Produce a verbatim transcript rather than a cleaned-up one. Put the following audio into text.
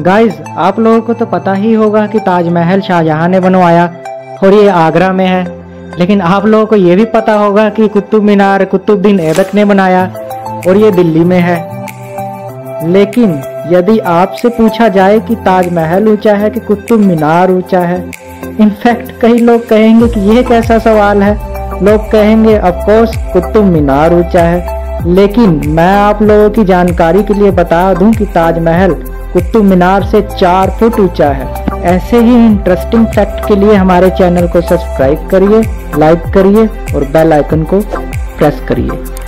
Guys, आप लोगों को तो पता ही होगा कि ताजमहल शाहजहां ने बनवाया और ये आगरा में है। लेकिन आप लोगों को ये भी पता होगा कि कुतुब मीनार कुतुबुद्दीन ऐबक ने बनाया और ये दिल्ली में है। लेकिन यदि आपसे पूछा जाए कि ताजमहल ऊंचा है कि कुतुब मीनार ऊंचा है, इनफैक्ट कई लोग कहेंगे कि यह कैसा सवाल है। लोग कहेंगे ऑफ कोर्स कुतुब मीनार ऊंचा है। लेकिन मैं आप लोगों की जानकारी के लिए बता दूं कि ताजमहल कुतुब मीनार से चार फुट ऊंचा है। ऐसे ही इंटरेस्टिंग फैक्ट के लिए हमारे चैनल को सब्सक्राइब करिए, लाइक करिए और बेल आइकन को प्रेस करिए।